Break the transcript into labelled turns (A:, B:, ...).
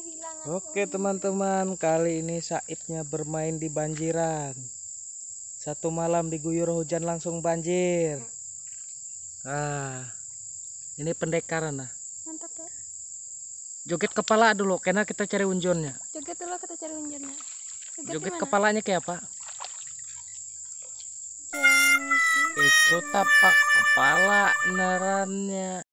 A: kehilangan.
B: Oke teman-teman, kali ini Saibnya bermain di banjiran. Satu malam diguyur hujan langsung banjir. Ini pendekaran nah.
A: Mantap ya.
B: Joget kepala dulu, karena kita cari unjonnya.
A: Joget dulu, kita cari unjurnya.
B: Joget kepalanya kayak apa?
A: Jeng.
B: Itu tapak kepala nerannya.